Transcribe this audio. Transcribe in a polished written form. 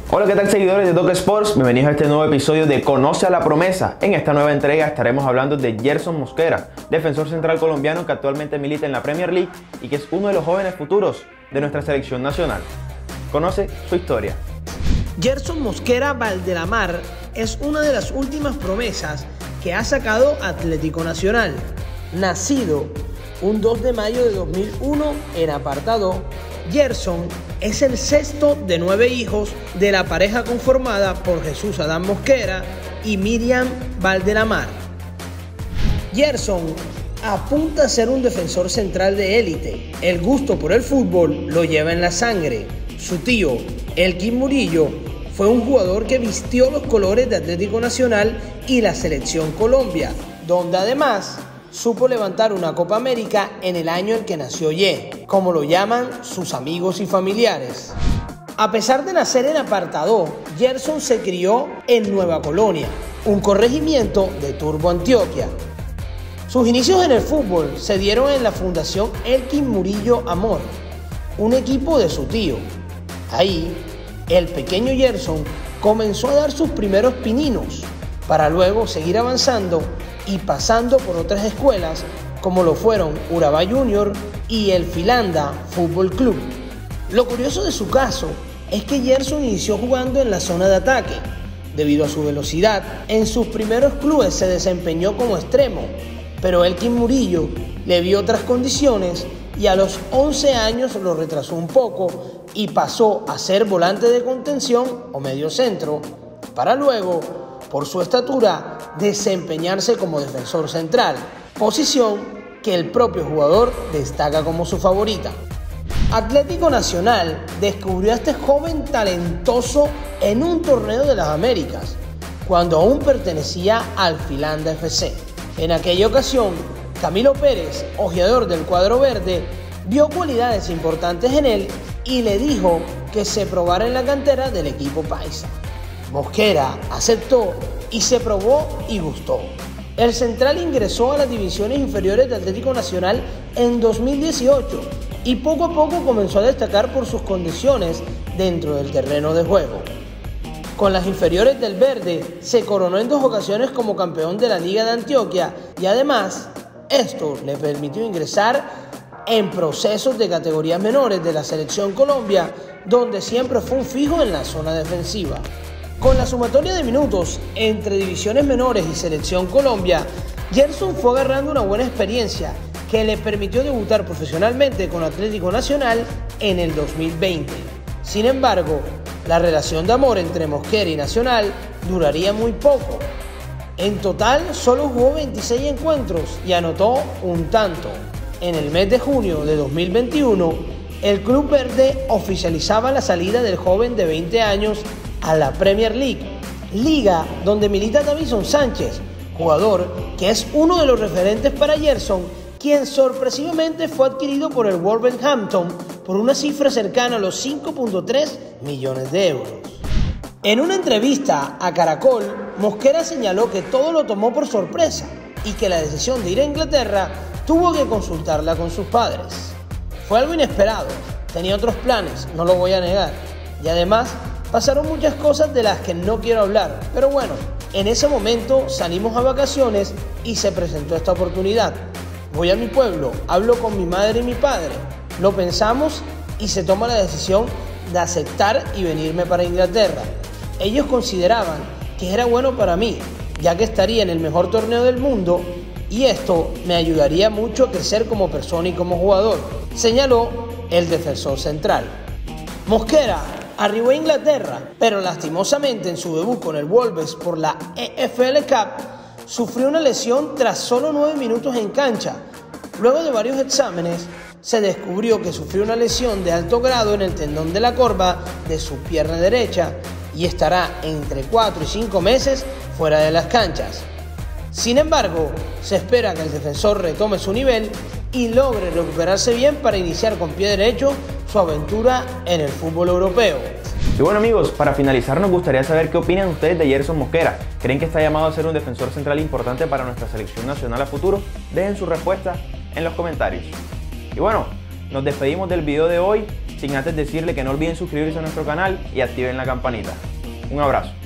Hola, ¿qué tal seguidores de Doc Sports? Bienvenidos a este nuevo episodio de Conoce a la Promesa. En esta nueva entrega estaremos hablando de Gerson Mosquera, defensor central colombiano que actualmente milita en la Premier League y que es uno de los jóvenes futuros de nuestra selección nacional. Conoce su historia. Gerson Mosquera Valdelamar es una de las últimas promesas que ha sacado Atlético Nacional. Nacido un 2 de mayo de 2001 en Apartado, Gerson es el sexto de 9 hijos de la pareja conformada por Jesús Adán Mosquera y Miriam Valdelamar. Gerson apunta a ser un defensor central de élite. El gusto por el fútbol lo lleva en la sangre. Su tío, Elkin Murillo, fue un jugador que vistió los colores de Atlético Nacional y la Selección Colombia, donde además supo levantar una Copa América en el año en que nació Ye, como lo llaman sus amigos y familiares. A pesar de nacer en Apartadó, Gerson se crió en Nueva Colonia, un corregimiento de Turbo, Antioquia. Sus inicios en el fútbol se dieron en la Fundación Elkin Murillo Amor, un equipo de su tío. Ahí, el pequeño Gerson comenzó a dar sus primeros pininos, para luego seguir avanzando y pasando por otras escuelas como lo fueron Urabá Junior y el Filanda Fútbol Club. Lo curioso de su caso es que Gerson inició jugando en la zona de ataque. Debido a su velocidad, en sus primeros clubes se desempeñó como extremo, pero Elkin Murillo le vio otras condiciones y a los 11 años lo retrasó un poco y pasó a ser volante de contención o medio centro, para luego, por su estatura, desempeñarse como defensor central, posición que el propio jugador destaca como su favorita. Atlético Nacional descubrió a este joven talentoso en un torneo de las Américas, cuando aún pertenecía al Filanda FC. En aquella ocasión, Camilo Pérez, ojeador del cuadro verde, vio cualidades importantes en él y le dijo que se probara en la cantera del equipo paisa. Mosquera aceptó y se probó y gustó. El central ingresó a las divisiones inferiores de Atlético Nacional en 2018 y poco a poco comenzó a destacar por sus condiciones dentro del terreno de juego. Con las inferiores del Verde se coronó en 2 ocasiones como campeón de la Liga de Antioquia y además esto le permitió ingresar en procesos de categorías menores de la Selección Colombia, donde siempre fue un fijo en la zona defensiva. Con la sumatoria de minutos entre divisiones menores y Selección Colombia, Gerson fue agarrando una buena experiencia que le permitió debutar profesionalmente con Atlético Nacional en el 2020. Sin embargo, la relación de amor entre Mosquera y Nacional duraría muy poco. En total, solo jugó 26 encuentros y anotó un tanto. En el mes de junio de 2021, el Club Verde oficializaba la salida del joven de 20 años a la Premier League, liga donde milita Davison Sánchez, jugador que es uno de los referentes para Gerson, quien sorpresivamente fue adquirido por el Wolverhampton por una cifra cercana a los 5.3 millones de euros. En una entrevista a Caracol, Mosquera señaló que todo lo tomó por sorpresa y que la decisión de ir a Inglaterra tuvo que consultarla con sus padres. Fue algo inesperado, tenía otros planes, no lo voy a negar, y además pasaron muchas cosas de las que no quiero hablar, pero bueno, en ese momento salimos a vacaciones y se presentó esta oportunidad. Voy a mi pueblo, hablo con mi madre y mi padre, lo pensamos y se toma la decisión de aceptar y venirme para Inglaterra. Ellos consideraban que era bueno para mí, ya que estaría en el mejor torneo del mundo y esto me ayudaría mucho a crecer como persona y como jugador, señaló el defensor central. Mosquera arribó a Inglaterra, pero lastimosamente en su debut con el Wolves por la EFL Cup, sufrió una lesión tras solo 9 minutos en cancha. Luego de varios exámenes, se descubrió que sufrió una lesión de alto grado en el tendón de la corva de su pierna derecha y estará entre 4 y 5 meses fuera de las canchas. Sin embargo, se espera que el defensor retome su nivel y logre recuperarse bien para iniciar con pie derecho su aventura en el fútbol europeo. Y bueno amigos, para finalizar nos gustaría saber qué opinan ustedes de Gerson Mosquera. ¿Creen que está llamado a ser un defensor central importante para nuestra selección nacional a futuro? Dejen su respuesta en los comentarios. Y bueno, nos despedimos del video de hoy. sin antes decirle que no olviden suscribirse a nuestro canal y activen la campanita. Un abrazo.